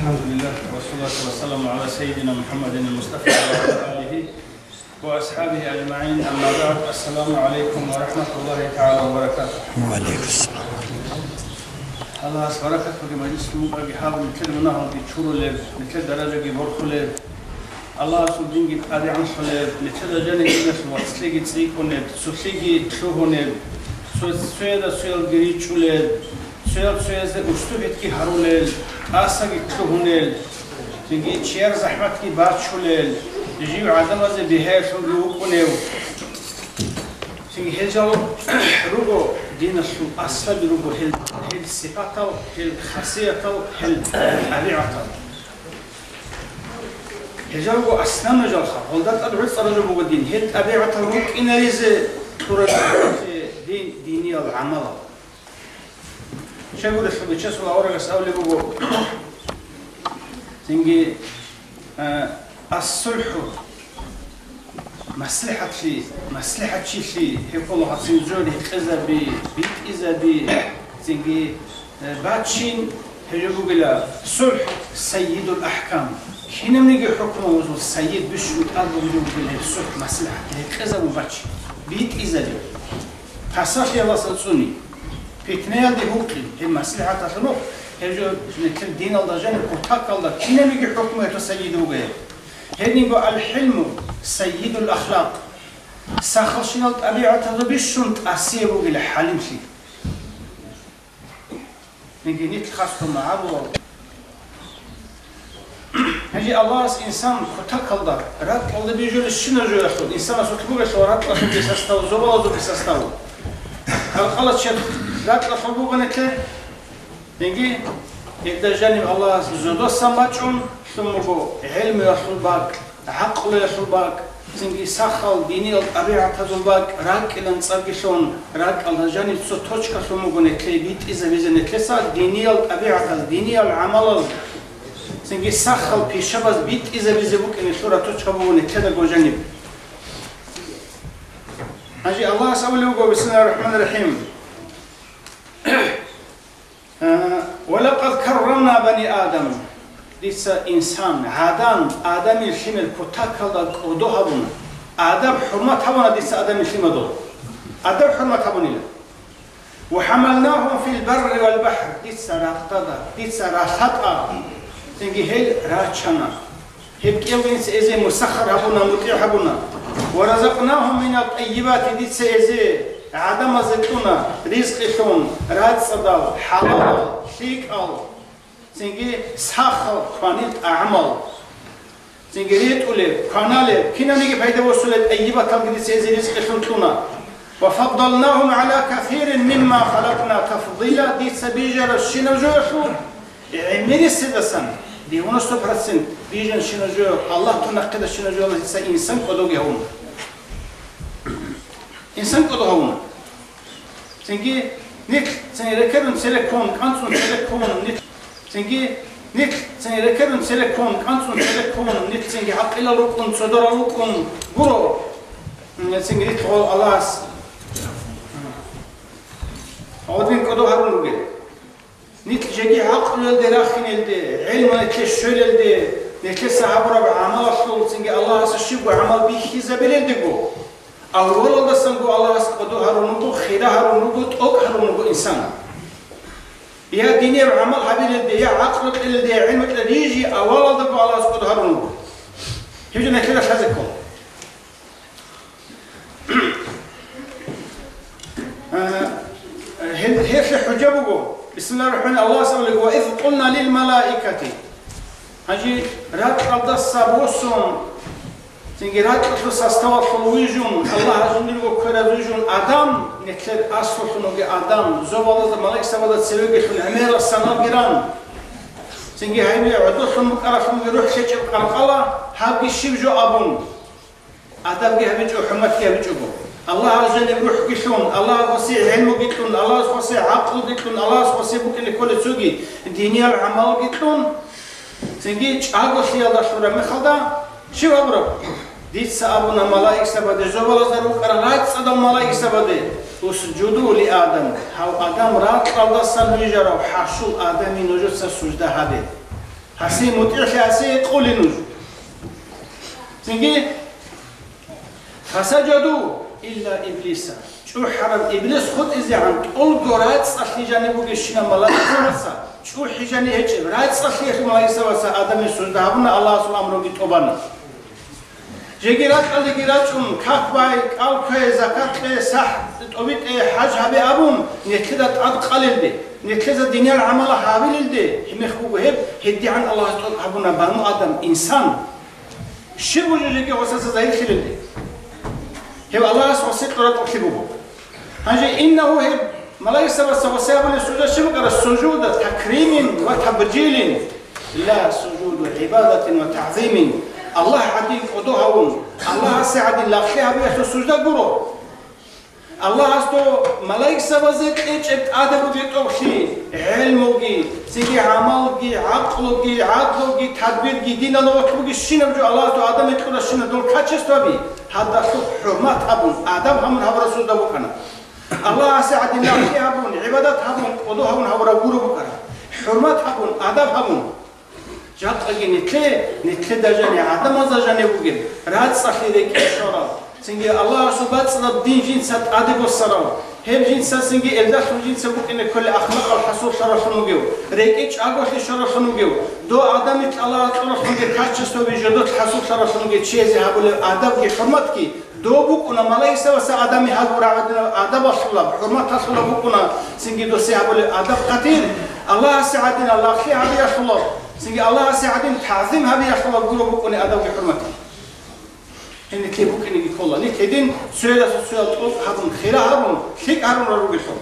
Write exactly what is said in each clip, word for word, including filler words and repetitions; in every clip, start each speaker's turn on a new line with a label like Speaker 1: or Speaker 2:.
Speaker 1: الحمد لله والصلاة والسلام على سيدنا محمد المصطفى وعلى آله وأصحابه أجمعين. أما بعد، السلام عليكم ورحمة الله تعالى وبركاته.
Speaker 2: وعليكم السلام.
Speaker 1: الله سبحانه في مجلس مبارك حال مثل منهم بيشوروا له مثل درجة بيبرخوا له الله سبحانه بقدر عن خلاه مثل جنة الناس واتسلقي تسيكونه سوسيجي تشوهونه سويدا سويل جريتشوله سويل سويز أستوفيت كي هرولل آساقي تشوهونه تيجي تشير زحمت كي باتشوله يجيب عدم از بهاش ويوقونه تيجي هجلو روبو دين السوء أصلا بروبو هل هل صفاته هل خاصيته هل طبيعته هجلو أصلا نجال خا ولدت أدعو صاروا بوجود دين هل طبيعته روك إن ريز تورد دين ديني العمل شو يقول الشو بيشوف الأورق السؤال اللي بوجو تيجي الصلح مصلحة شيء مصلحة شيء شيء يقول الله سنجوري إذا بي بيت إذا بي تيجي باتشين هيجوا بلا صلح سيد الأحكام هنا منيجي حكم وزو السيد بشو أربو بيجوا بلا صلح مصلحة إذا وباتش بيت إذا بي حساس يلا سنسوني بيتنيا دي هوكلي هي مصلحة تشنو هيجوا نكل دين الله جانب كتاك الله هنا منيجي حكم هذا السيد وجاه هنيجو الحلم سيد الأخلاق سخشنا الطبيعة بيشنت أسيبو إلى حلم شيء نيجي نتخصص معه هجي الله إنسان كتاك الله رات الله بيجول الشنا جو يخود إنسان سطبوع شو رات الله بيسستاو زوال زو بيسستاو الخلاص شد رات الله فبوع نكله نيجي إذا جانب الله زودو سماچون ثم بو علم يخلبك عقل يخلبك زنجي سخال ديني الطبيعة تزلبك راك إلى نصرقشون راك الله جانب سو توشكا ثم بو نكلي بيت إذا بيزن نكلسا ديني الطبيعة ديني العمل زنجي سخال بيشبز بيت إذا بيزبوك إن سورة توشكا بو نكلي جو جانب أجي الله سأولي وقو بسم الله الرحمن الرحيم ولقد كرمنا بني آدم ليس إنسان عادان آدم الحمل كتاكل قدوهبون آدم حرمة هبنا ليس آدم الحمل دول آدم حرمة هبنا وحملناهم في البر والبحر ليس راقتدا ليس راحتا تنجي هل راتشنا هبك يوينس إزي مسخر هبنا مطيع هبنا ورزقناهم من الطيبات ليس إزي عدم زيتونا رزق شون رات صدال حلال شيك أل سنجي سخر خانيت أعمال سنجي ريت أولي كنالي كنا نيجي بيدا وصلت أيبا تلقي سيزي رزق شون تونا وفضلناهم على كثير مما خلقنا تفضيلا دي سبيجر الشنا جوشو عمري سيدسن دي ونصف برسنت بيجن شنا جو الله تنقد الشنا جو الله يسا إنسان قدوغي هون إنسان كده هون، سنجي نك سنركبن سلكون كانسون سلكون نك سنجي نك سنركبن سلكون كانسون سلكون نك سنجي حق إلى لوكون صدر لوكون برو سنجي تقول الله أودين كده هون لوجي نك جاي حق إلى دراخين الدي علم نكشول الدي نكسر عبر عمل أصل سنجي الله سشيب وعمل بيه زبالة دقو أول الله سنقول الله سبحانه هرونو خير هرونو توك هرونو إنسان يا ديني عمل حبيل الدي يا عقل الدي علم الدي أول الله الله سبحانه هرونو هيجي نكلا خازكم هل هي في حجابه بسم الله الرحمن الله سبحانه وإذ قلنا للملائكة هجي رات قد الصبوسون تنجرات أطلس استوى فلويجون الله عزوجل وكرا ويجون آدم نكتر أصل فنوجي آدم زوالة ملاك سوالة سلوكي فن عمير السنة جيران تنجي هاي عدو فنوك أرف فنوجي روح شجع قلقلا هابي شيبجو أبون آدم جه بيجو حمد جه بيجو الله عزوجل روح جيشون الله وسيع علم جيتون الله وسيع عقل جيتون الله وسيع بكل كل سوقي دينيا العمل جيتون تنجي أقول شيء الله شورا مخدا شو أبرو ديت سأبونا ملاك سبده زوال زروق رات صدام ملاك سبده وسجدوا لآدم هاو آدم رات الله سنويجرا وحشو آدمي نجوت سجده هذه هسي مطيع هسي قولنوج سنجي فسجدوا إلا إبليس شو حرم إبليس خد إزي عن طول قرات صحي جانبو جشنا ملاك ورسا شو حجاني هيك رات صحي ملاك سواسا آدم سجد هبنا الله سبحانه أمره بتوبنا جيرات قال جيرات أم كافباي كالكه زكاة صح تبيت حج هبي أبون نتكذا تعد قليل ده نتكذا الدنيا العمل حابل ده هم يخبوا هب هدي عن الله تعالى أبونا بنو آدم إنسان شو وجهك وساس زايد خليل ده هو الله سبحانه وتعالى تكتبه هنجي إنه هب ملاك سبب سبب سبب السجود شو قال السجود تكريم وتبجيل لا سجود عبادة وتعظيم الله عدين قدوهون الله سعدين لا خيها بيحتو السجدة قرو الله استو ملاك سبزت ايش ادب بيتوخي علموغي سيجي عملوغي عقلوغي عدلوغي تدبيرغي دين الله وكبوغي شنو بجو الله تو ادم يتقول شنو دول كاتشستو بي هذا حرمات ابون ادم هم هبر رسول دو كنا الله سعدين لا خيها بون عبادات هبون قدوهون هبر غرو بكره حرمات هبون ادب هبون جات أجي نتلي نتلي دجاني عدم زجاني بوجين راد صحي ذيك الشراب سنجي الله سبحانه وتعالى دين جنسات أدب السلام هم جنسات سنجي إلداش جنسات بوكين كل أخلاق الحصول شرف نوجيو ريكيش أقول شرف نوجيو دو عدم الله شرف نوجي كاتش سو بيجدوت حصول شرف نوجي شيء زي هقول أدب كي حرمت كي دو بوكنا ملاي سوا سا آدمي هقول عدنا أدب الصلاة حرمت الصلاة بوكنا سنجي دو سي هقول أدب قتيل الله سعدنا الله خير هذه الصلاة سنجي الله سعدين تعظيم هذه الصلاة بقولوا بكوني أدب حرمته هني كي بكوني يقول لي كدين سؤال سؤال طوف هذون خير هذون خير هذون رجل شو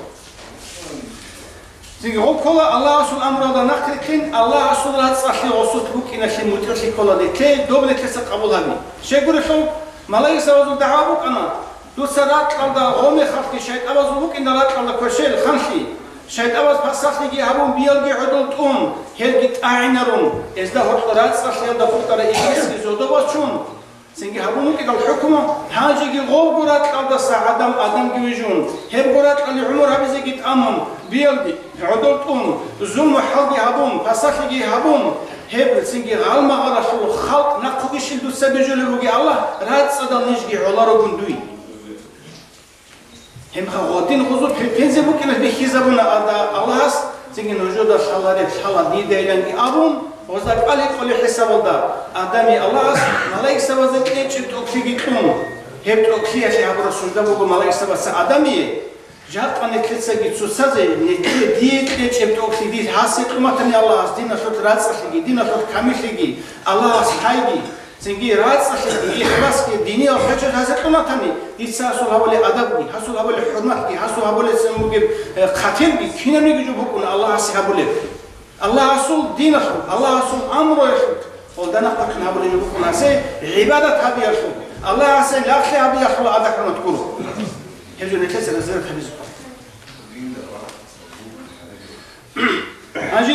Speaker 1: سنجي هو كلا الله سبحانه أمر هذا نقلكين الله سبحانه صحي وصوت بكينا شيء مترشي كلا ده كي دوبل كسر قبول هذي شيء يقول شو ملاك سوازو دعابك أنا دو سرات كذا هم خلقي شيء أبغى بك إن الله كذا كشيء خمسي شاید آواز پسختی هبون بیالگی عدالت ام هرگیت آینرون از ده هرقرات سختی دفعه کرده ایکسی زوده باز چون سنگی هبونو که دل حکومه هنجی غول قرات کرده سعدم آدم گویجون هر قرات کلی عمر هبیزی گیت آمم بیالگی عدالت ام ظلم حالگی هبون پسختی هبون هر سنگی غلم غراشلو خلق نقویشیل دو سبجولی بگی الله رات صدال نشگی علارو گندوی هم خواطين خذوا بحنزة ممكن بيخيزبون الله هس زين وجود الشلاري الشلا دي دايلن أبون وزاك عليه كل حساب الله آدمي الله هس ملاك سبزت إيش تأكسي كتوم هب تأكسي أشي عبر السجدة بقول ملاك سبز آدمي جات أن كلسة جت سوسة نتيجة دي إيش تأكسي دي حاسة كم تاني الله هس دينا شوت راس لقي دينا شوت كامل لقي الله هس حاجي سنجي راس لقي خلاص كديني أو خشة هذا كم تاني إنسان هؤلاء أدبي حصل هؤلاء حرمتي حصل هؤلاء سموجب خاتم بي كنا نيجي بكون الله سيهابله الله أصل دين أصل الله أصل أمر يصل ولدنا قتنا هؤلاء بكون هسه عبادة هذه يصل الله هسه لا خير هذه يصل هذا كنا تقوله هجوا نكسر الزر خبيز أجي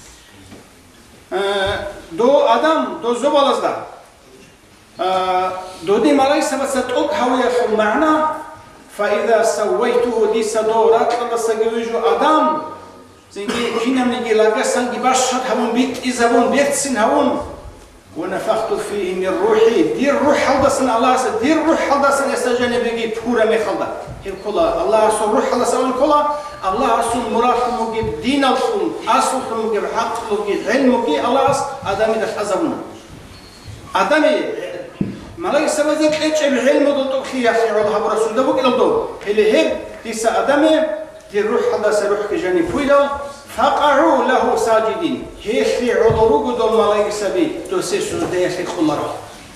Speaker 1: دو آدم دو زبال أزدا دودي ملاك سبت أوك هوية في المعنى فإذا سويته دي سدورات قد سجوجو آدم زنجي كنا نجي لاجا سنجي باشد هون بيت إذا هون بيت سن هون ونفخت فيه من روحي دي الروح حدا سن الله دي الروح حدا سن يسجن بيجي بورا مخلدا هي كلا الله أصل روح حدا سن كلا الله أصل مراد مجيب دين أصل أصل مجيب حق مجيب علم مجيب الله أصل آدم ده حزبنا آدم ملاك سبزت إيش العلم ضد خيار على هبر رسول ده بقول له اللي هب تيس آدمه دي الروح هذا سروح كجاني فيلا فقعوا له ساجدين هي في عذره قدام ملاك سبي تسيسون ده يخي خلرا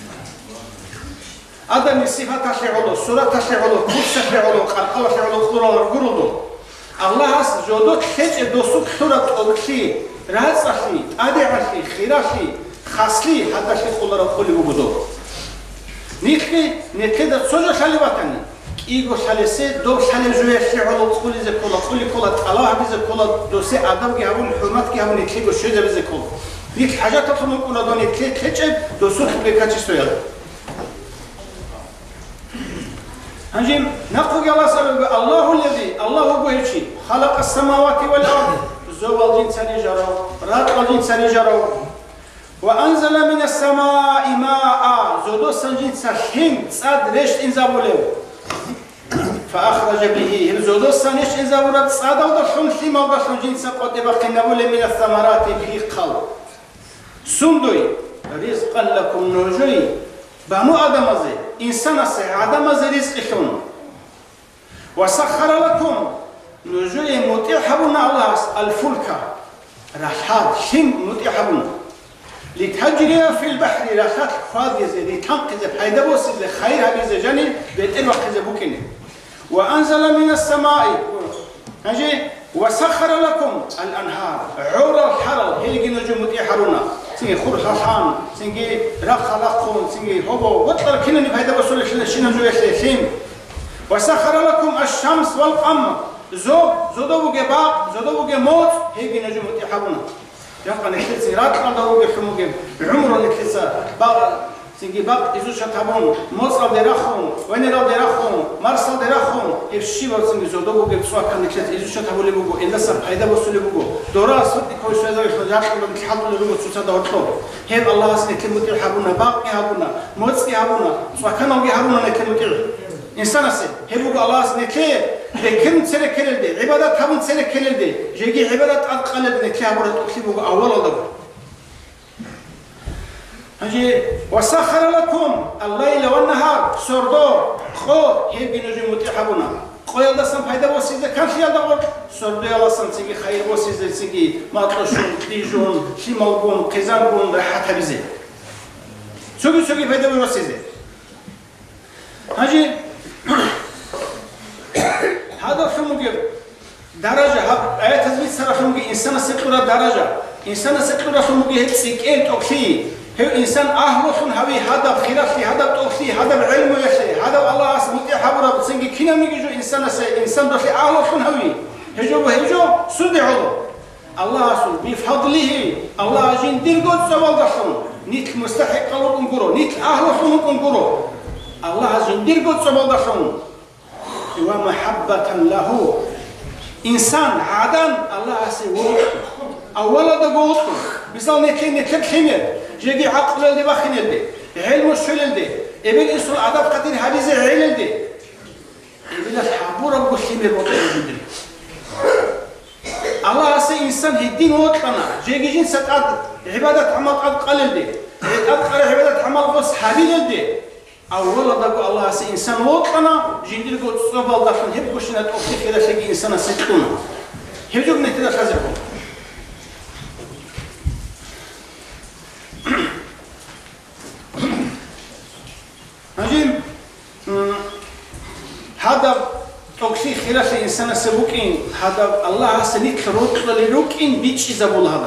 Speaker 1: آدم الصفات تشعله سورة تشعله كل تشعله قال تشعله خلرا قرده الله أس جودت خج دوسك سورة أبكي راز أخي أدي أخي خير أخي خاصلي هذا شيء خلرا كله بقدر نيكي نكده سوجا شالي وطني إيجو شالي سي دو شالي جوية شعور كل زي كلا كل كلا الله بيز كلا دوسي آدم كي هون حرمات كي هون نيكيجو شيء زي كلا نيك حاجات تطلع كلا دوني كي كيتشب دوسو خبي كاتش سويا هنجيم نقول الله سبحانه الله الذي الله هو هيشي خلق السماوات والأرض زوال جنساني جرو رات جنساني جرو وأنزل من السماء ماء زودو سنجين سحيم صاد ريش إنزابولو فأخرج به زودو سنش إنزابولو صاد ودخل خيم ودخل جين سقط بقنبول من الثمرات به قل سندوي رزقا لكم نوجوي بامو آدم أزي إنسان أسي آدم أزي رزقكم وسخر لكم نوجوي متيحبون الله الفلك رحاد خيم متيحبون لتجري في البحر رخات خاضية لتنقذ بحيدة بوسيد لخير هذه جاني بيتين وقت بوكيني وأنزل من السماء هجي وسخر لكم الأنهار عور الحرل هيجي نجوم متيحرونا سنجي خور خلحان سنجي رخ لقون سنجي هبو وطر كنا بحيدة بوسيد شنا جو يخليخين وسخر لكم الشمس والقمر زوب زودو بوجي باق زودو بوجي موت هيجي نجوم متيحرونا يبقى نكتسي رات قدروا بحموجهم عمره نكتسا باق سنجي باق إذا شتابون مصر درخون وين را درخون مرسل درخون إفشيبا سنجي زودو بوجي بسوا كان نكتس إذا شتابون لبوجو إلا سب حيدا بوصل لبوجو دورا صدق كويس هذا يخرجات كلهم تحطوا لبوجو تسوسا دورتلو هيب الله سنجي كلمتي حبونا باق يهبونا موسكي هبونا سوا كانوا يهبونا نكلمتي إنسان أسي هبوجو الله سنجي لكن سنة كللدي عبادات هبون سنة كللدي جيجي عبادات أقلد نكلي هبورة تكتبوجو أول الله هجي وسخر لكم الليل والنهار سردو خو هيبي نجي متحبونا خو يلا سن فايدة وسيزة كان في يلا غور سردو يلا سن سيجي خير وسيزة سيجي ماطلشون ديجون شمالبون قزانبون راحة بزي سوقي سوقي فايدة وسيزة هجي هذا خموجي درجة آية تزويد سر خموجي إنسان سكرة درجة إنسان سكرة خموجي هيك سكين توكسي هو إنسان أهله هوي هذا خلافي هذا توكسي هذا العلم يخي هذا الله اسمه حبره بتسنجي كنا نيجي إنسان سي إنسان دخل أهله هوي هجو هجو سدعه الله سو بفضله الله جين ديرجو سوال دخلون نيت مستحق قلوب انقرو نيت أهله انقرو الله جين ديرجو سوال دخلون ومحبة له إنسان عادان الله سوى أولا دقوط بيصير نتلين نتلين خمير جيجي عقل اللي بخين اللي علم الشل اللي إبل إنسان عذاب قدير هذه علم اللي إبل الحبور أبو خمير وطن جدري الله سي إنسان هدين وطنا جيجي جين ستعد عبادة عمل قد قلل دي أذكر عبادة عمل بس حبيل اللي أولا دقوا الله سي إنسان وطنا جندير قد صبال دفن هب كشنا تأخذ كذا شيء إنسان ستكون هجوب نتلا خزقون هجيم هذا توكسي خلاف إنسان سبوكين هذا الله سنيت روت للروكين بيتش زبول هذا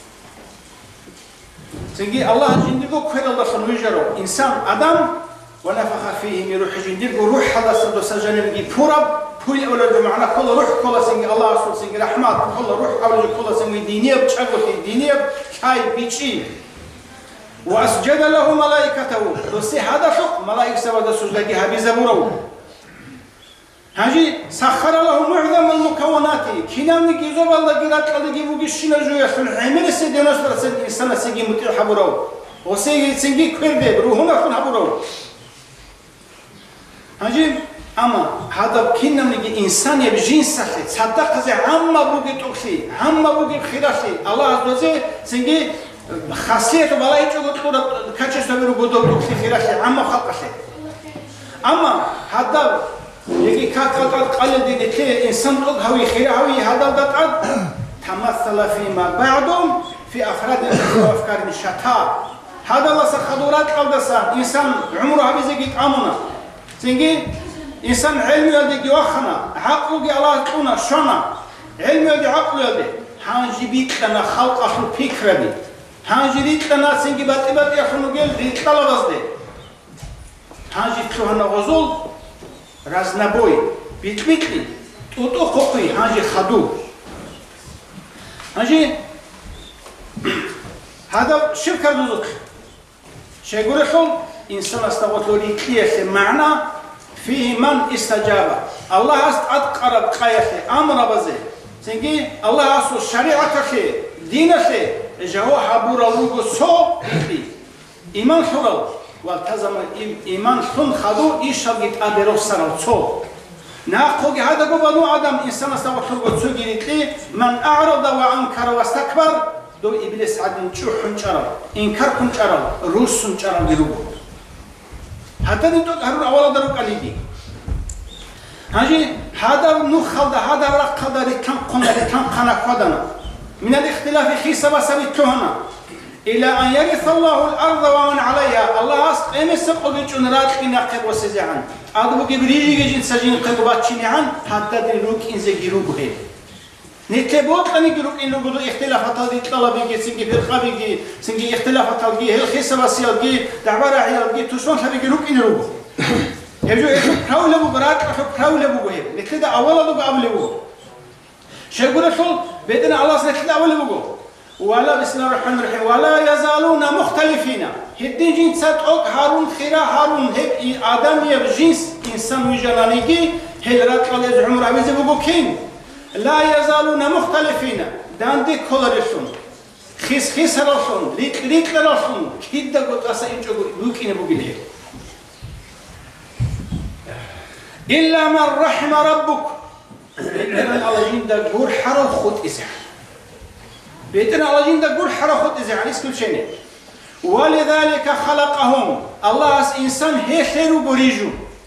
Speaker 1: سنجي الله جندير قد كذا دفن ويجرو إنسان آدم ونفخ فيه من روح جندير روح هذا سدو سجن يجي بورب بول أولاد معنا كل روح كل سنج الله رسول سنج رحمة كل روح أولاد كل سنج دينية بتشغل دينية هاي بيتشي وأسجد له ملائكته بس هذا شق ملائكة سواد سجدة هذه زبورة هاجي سخر له معظم المكونات كنا نجي زبال لقيرات لقي بوجشنا جوية في العمل سيدنا سبحانه سيد إنسان سيجي متيح حبورة وسيجي سيجي كرده روحنا في حبورة هاجي أما هذا كنا نجي إنسان يبجين سخي صدق زي عم بوجي توكسي عم بوجي خيراسي الله عز وجل سيجي خاصية وبلاي تقول تقول كاتش تبيرو قدوم توكسي خيراسي عم خلقسي أما هذا يجي كاكل قلد دي إنسان تقول هوي خير هوي هذا دقات تمثل فيما بعدهم في أفراد وأفكار شتى هذا الله سخدورات قلدسا إنسان عمره هبيزيك أمنا سنجي إنسان علم يدي جواخنا عقله جي الله تونا شنا علم يدي عقله يدي هانجي بيت لنا خلق أخو فكرة بي هانجي بيت لنا سنجي باتي باتي أخو نقول دي طلبز دي هانجي تلوهنا غزول رزنبوي بيت بيتي توتو خوكي هانجي خدو هانجي هذا شركة دوزوك شيء يقول لكم إنسان استوت له لكية معنى فيه من استجاب الله أتقرب قياته أمر بزه سنجي الله أصل شريعة خي دين خي جوا حبورا لوجو سو إيمان خلال والتزم إيمان خن خدو إيشالجت أدروس سرال سو ناقوج هذا قبلو آدم إنسان استوى خلقه سجيرتي من أعرض وأنكر واستكبر دو إبليس عدن شو حنشرا إنكار حنشرا روس حنشرا بيروبو حتى نتو هرون أولا دروك عليدي هاجي هذا نخلد هذا رقد ركان قنا ركان قنا قدنا من الاختلاف في سبب سبتهنا إلى أن يرث الله الأرض ومن عليها الله أصل أمس قبل جنرات إن قد وسجعان أدو كبريجي جين سجين قد باتشينعان حتى دروك إن زجيروه هي نتبوت أن يجروك إنه بدو اختلافات هذه طلبي سنجي فرقابي سنجي اختلافات هذه هل خيسة بسيال دعوة راعي تشون هذا يجروك إنه روه هجو هجو حول أبو برات حول أبو بهير نتلا أول أبو قبل أبو شيء شول بدنا الله سنتلا أول أبو ولا بسم الله الرحمن الرحيم ولا يزالون مختلفين هدين جنس أوك هارون خيرا هارون هب آدم يبجنس إنسان وجلانيجي هلرات على عمر عبيز أبو كين لا يزالون مختلفين داندي كولرشون خيس خيس راشون ليك ليك راشون كيدا قط أسأل جو لوكين أبو بيله إلا من رحم ربك بيتنا على جند جور حرا خد إزح بيتنا على جند جور حرا خد إزح على كل شيء ولذلك خلقهم الله أس إنسان هيخيرو بريجو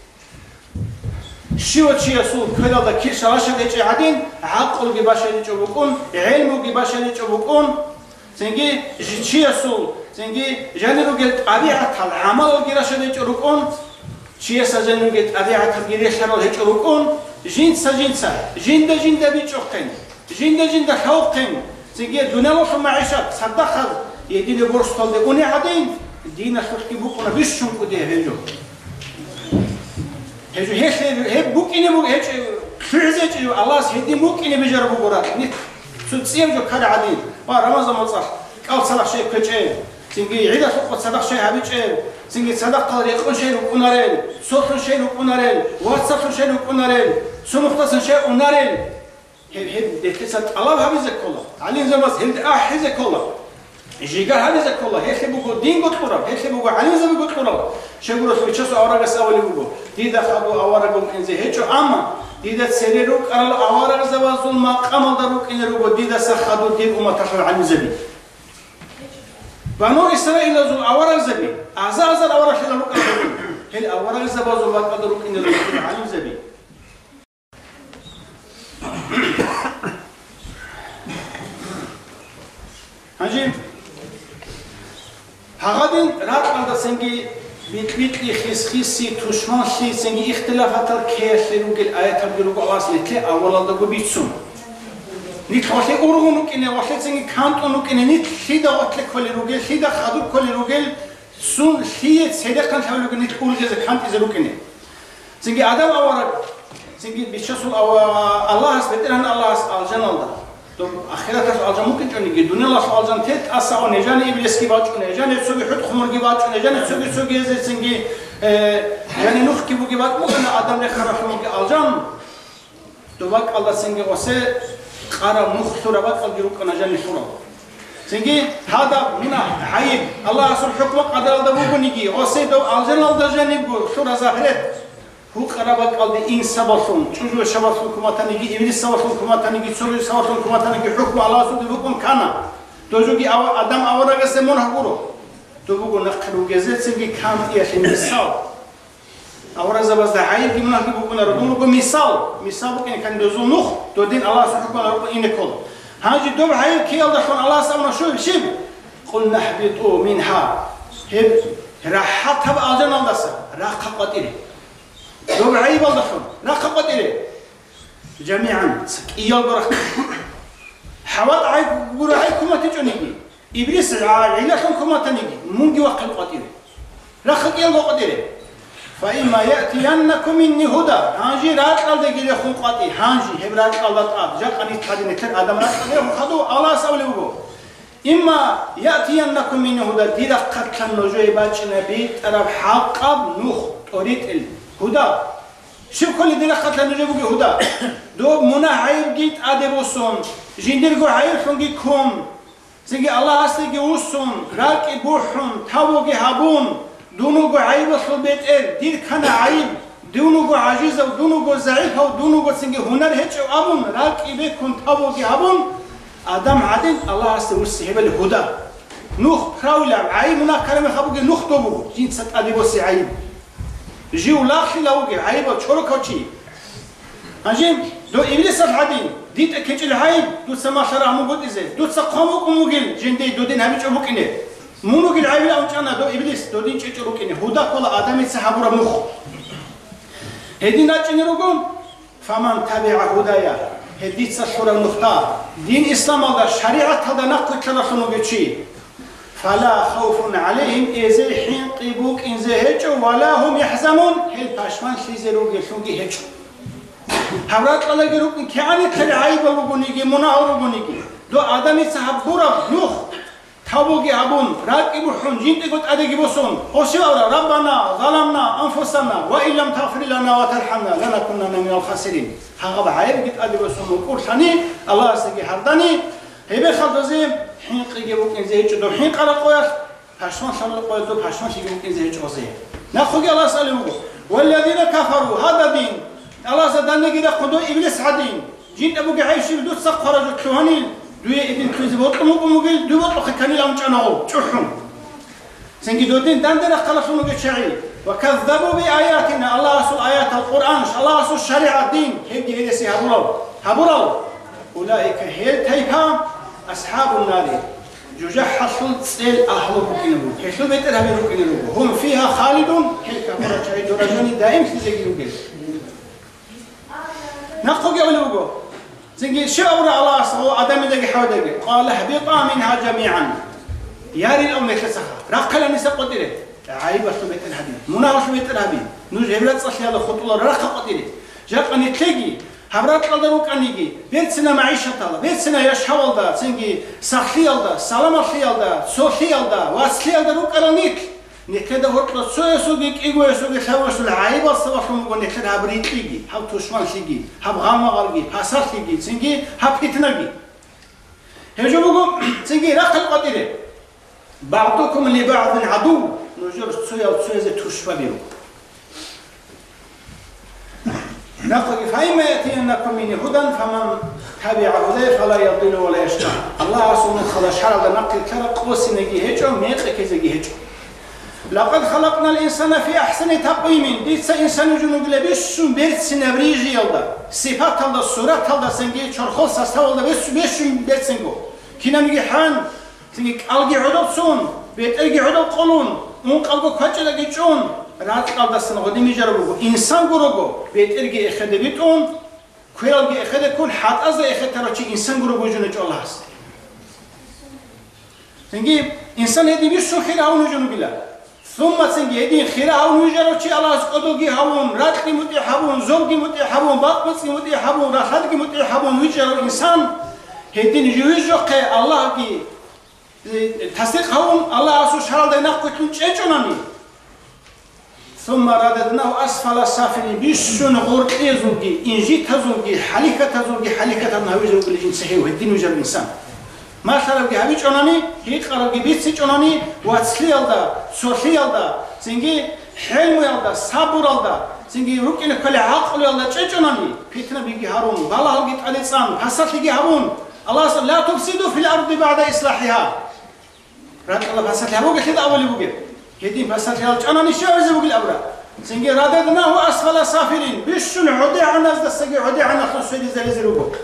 Speaker 1: شو تشي يسوع كذا ذكر شراش اللي عادين عقل جباشة اللي جبكون علم جباشة اللي جبكون سنجي تشي يسوع سنجي جانرو قلت أبيعة العمل جراش اللي جبكون شيء سجنوا قلت أبيعة الجريش شرال هيك جبكون جنس جنس جند جند بيجوكين جند جند خوكين سنجي دنيا لهم معيشة صدقها يدين بورس طلقوني عادين دين خلقي بكون بيشون كده هيجو هيجو هيك هيك بوكيني بوك هيك خرزت الله سيدي بوكيني بيجربوا برات نيت تسيم جو كذا عادين ورمضان مصح قال صلاح شيء كتير سنجي عيدا سوق صدق شيء هبيتشير سنجي صدق قال يقول شيء وكونارين صوت شيء وكونارين واتساب شيء وكونارين سمختص شيء ونارين هب هب دكتور الله هبيزك كله عليه زمان هند أحيزك كله جيجا هبيزك كله هيك بقول دين قط قرب هيك بقول عليه زمان قط قرب شو بقول في شو أوراق سأولي بقول ديدا خدوا أوراقهم إنزه هيك أما ديدا سريروك على الأوراق زوازون ما قام دروك إن روبو ديدا سخدوا دين وما تفعل عن زبي بنو إسرائيل زول أوراق زبي أعزاء أعزاء أوراق شلون روك هل أوراق زوازون ما قدروك إن روبو عن زبي هنجيب هغادين رات على سنجي بيت بيت خيس خيسي تشمان شيء سنجي اختلافات الكيس لروج الآيات بيروج الله سنتلي أولا دعو بيتسون نيت خاطر أورغونو كني واحد سنجي كانتونو كني نيت شيدا وقتلك كل روجل شيدا خادو كل روجل سون شيء سيدا كان حاولوا كني تقول جزء كانت إذا كني سنجي آدم أورا سنجي بيشسول أو الله سبتنا الله الجنة الله تو آخرت الجنة ممكن توني الدنيا الله الجنة تيت أسعى نجان إبليس كي باج نجان تسوي حد خمر كي باج نجان تسوي تسوي زي سنجي يعني نوح كي بوجي باج ممكن آدم لخرف ممكن الجنة تو باج الله سنجي وسه قارا نوح ثورة باج الجروك نجان ثورة سنجي هذا منا حيب الله أصل حكم قدر الله بوجنيجي وسه تو الجنة الجنة يبغى ثورة زهرت هو قرابك قال إن سبصون شو سبصون كم تانيجي إبليس سبصون كم تانيجي سوري سبصون كم تانيجي حكم الله سود حكم كنا توجوكي أو آدم أورا جسمون هقوله توجو نقلو جزء سنجي كام إيش مثال أورا زبز دعاية كي منها كي ردون لكم مثال مثال بكين كان دوزون نخ تودين الله سود حكم الله إنه كل هاجي دوب هاي كي الله شون الله سامنا شو شيب قلنا حبيتوا منها هب راحت هب أجن الله سا راح قطيري دوب عيب الضخم لا قبض إليه جميعا إياه برخ حوات عيب برا عيب كم تجونيجي إبليس عيلة كم تنيجي منجي وقت قتيله لا خد إياه قتيله فإما يأتينكم مني هدى هانجي رات قال دقيقة خم قتيل هانجي هبرات قال بطاق جاك أني تحدي نتر آدم رات قال خدوا الله سأوله بقول إما يأتينكم مني هدى ديدا قتل نجوي باش نبي ترى حقب نخ تريد ال هدى شوف كل دينا قتل نجيبوك هدى دو منا عيب جيت أدبوسون جندير جو عيب فنجي كوم Zenge Allah astegi usun, raki buhun, tavugi habun, dunugu ayıbı beter, dirkana ayıp, dunugu aciza, dunugu zayıf, dunugu zenge hunar hiç abun, raki bekun, tavugi habun, adam adin Allah astegi usi hebel huda. Nuh pravla, ayıbına karame habugi nuh tobu, cinsat adibosi ayıp. Jiu lakhi laugi, ayıbı çoruk açı. Hacim, do iblis al-hadin, dit keçil hayb, do sama şara mugud ize, do saqamu kumugil, jinde do din habi çabuk ine. Munugil ayla unçana do iblis, do din çeçuruk ine. Huda kola adamit sahabura nuh. Hedin açını rugum, faman tabi'a hudaya. Hedit sa şura nuhta. Din İslam alda, şariat alda naklı çalasını geçi. Fala khawfun aleyhim eze hin qibuk inze heço, ve la hum yahzamun. Hel paşman şize rugi şungi heço. Havrat Allah gerukun kâni teri ayıbı rugunigi, munahı rugunigi. Do adami sahabbura nuh, tavugi habun, rakibu hun, jinti gut adegi bosun. Hoşivavra, Rabbana, zalamna, anfusana, ve illam tağfir lana ve terhamna, lana kunnana minal khasirin. Hağaba ayıbı git adegi bosun, kurşani, Allah asagi hardani. Hebe khaldazim, hin qigi buk inze hiç do, hin qara koyar, paşman şanlı koyar do, paşman şigi buk inze hiç ozi. Nakhugi Allah salimu. Vellezine kafaru, hada din. Allah sadane gide kudu iblis hadin. Jin abu gayşi du saqara tuhanil. Duye ibn krizi botmu kumugil du botlu kanil amçanago. Çuhum. Sen gidodin dandara qalasunu geçeri. Ve kazzabu bi ayatina. Allah asul ayatul Kur'an, Allah asul şeriat din. Hedi hedesi haburav. Haburav. Ulaika hel tayfa ashabun nari. Jujahhasul tsel ahlu bukinu. Heslu beter habi bukinu. Hum fiha khalidun. Hel kafara çay durajani daim size gidugil. نقول يقولوا زين شو أمر الله سو آدم يدقي حودقي قال اهبطا منها جميعا ياري الأم يتسخر رقلا نسق قدره عيب سبيت الحديد مناوش سبيت الحديد نجيبلت صحيح الله خطوة رق قدره جاك أن يتلاقي حبرات قدروك أن يجي بيت سنة معيشة الله بيت سنة يشحول ده سنجي صحيح الله سلام صحيح الله صحيح الله واسلي الله روك على نيك نكده هرطة سوى سوقك إيقوى سوقك سوى سوى العيبة الصباح مقول نكده هبريد ليجي هب توشمان ليجي هب غامة غلقي حساس ليجي سنجي هب هتنقي هجو بقول سنجي رقل قدره بعضكم لبعض عدو نجور سوى سوى زي توشفا بيرو نقول فإما يأتينكم من هدى فمن تبع هدى فلا يضل ولا يشقى الله رسول خلاص حرق نقل كرق وسنجي هجو ميقى كيزجي هجو لقد خلقنا الإنسان في أحسن تقويم. ديت إنسان جنوب لبيشون بيرتسين بريجي يلدا. صفات الله صورات الله سنجي شرخل سستوى الله بيش بيشون بيرتسينجو. كنا نجي حان سنجي ألقي عدد سون بيت ألقي عدد قلون. مونك ألقو كاتشلا جيشون. رات قلدا سنغودي ميجربو. إنسان جروجو بيت ألقي إخد بيتون. كوي ألقي إخد كون حات أزا إخد ترى إنسان جروجو جنوج الله هست. سنجي إنسان هدي بيشون خير هون جنوب الله. ثم سنجي هدين خيرا هون يجرو شيء الله سقطوجي هون راتقي متي حبون زوجي متي حبون باقمسي متي حبون رخدقي متي حبون يجرو إنسان هدين يجوجق الله كي تصديق هون الله أسوء شرال ده نقطن شجوناني ثم رددناه أسفل السافلين بيشون غرقي زوجي إنجي تزوجي حليكة تزوجي حليكة تنهوي زوجي الجنسية وهدين يجرو إنسان ما شربي هبي جوناني هيك قربي بيتسي جوناني واتسلي يلدا سوشي يلدا سنجي حلم يلدا صبر يلدا سنجي ركن كل عقل يلدا چه جوناني فتنة بيجي هارون بالا هلقيت عليسان حسد لجي هارون الله سبحانه لا تفسدوا في الأرض بعد إصلاحها رات الله حسد لها كده أولي بوجي كدين حسد لها جوناني شو عايز بوجي الأبرة سنجي رددناه أسفل سافلين بيشون عدي عن ناس دستجي عدي عن خصوصي زلزال بوجي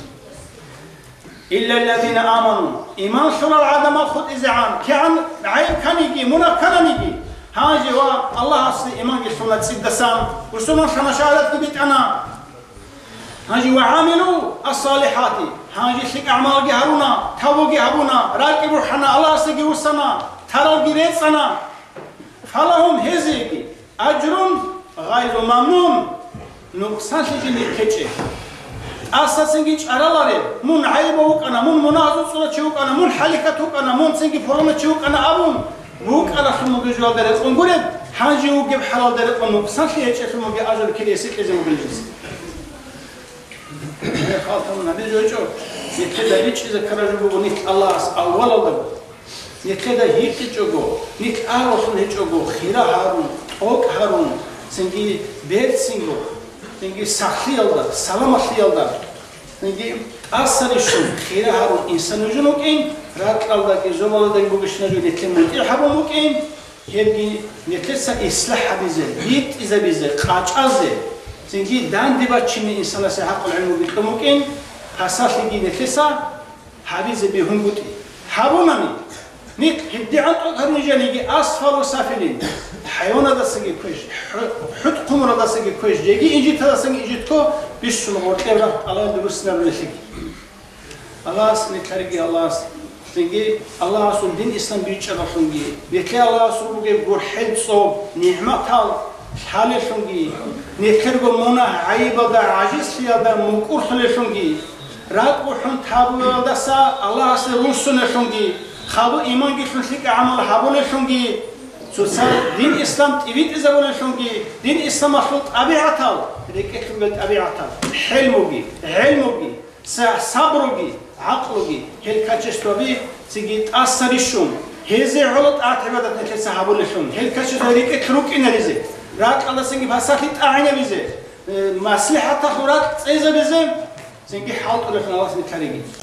Speaker 1: إلا الذين آمنوا إيمان شر العدم الخد إزعان كان عيب كان يجي منا كان يجي هاجي والله أصلي إيمان يسونا تسيد دسام وسونا شنا شهادة بيت أنا هاجي وعاملوا الصالحات هاجي شك أعمال جهرونا توجي هبونا راكبوا حنا الله سجي وسنا ترى جريت سنا فلهم هزيجي أجر غير ممنون نقصان شيء كتير أساسنجي أرالله من عيبه أنا من منازل صورة شوك أنا من حلقة أنا من سنجي فرمة شوك أنا أبون بوك أنا خمو جوال درت ونقول حاجة وجب حلال درت ونقصان شيء شيء خمو جاء أجر كده يصير كذا مقلجس. خالتنا نبي جوجو نتدا هيك إذا كرجوا نت الله أول الله نتدا هيك جوجو نت أروسون هيك جوجو خيرا هارون أوك هارون سنجي بيت سينجو سنجي سخلي الله سلام خلي الله سنجي أصليشون خيرا هارون إنسان وجنوك إن رات الله كزوم الله دعو بشنا جو نتلمون إحبومك إن هرجي نتلسا إصلاح بيزه بيت إذا بيزه قاچ أزه سنجي دان دبچمي إنسان سحق العلم بيتمك إن حساس لجي نتلسا حبيزه بيهم بوتي حبومني نيت هدي عن أكثر نجانيجي أسفل وسافلين حيوان هذا سجى كويش حد قمر هذا سجى كويش جيجي إنجي هذا سجى إنجي تكو بيشون مرتبة الله درسنا بالشيء الله سنتلقي الله سنجي الله سون دين إسلام بيجرا خنجي بيتلا الله سون بيجي بقول حد صوب نعمة تال حال خنجي نتلقى منا عيب هذا عاجز في هذا مكور خل خنجي رات وحن تابو هذا سا الله سرسون خنجي خابو إيمان جفنشيك عمل حابول شونجي سوسال دين إسلام تبيت إذا ولا شونجي دين إسلام مخلوط أبي عطال ريكت قلت أبي عطال حلموجي علموجي صبروجي عقلوجي هل كاتشتوبي تيجي تأثريشون هذي علط أعتبرت نتلس حابول شون هل كاتشتوبي ريكت روك إنريزه رات الله سنجي بساطيت أعينه بيزه مصلحة تخورات إذا بيزه سنجي حالت ولا خلاص نتكلمي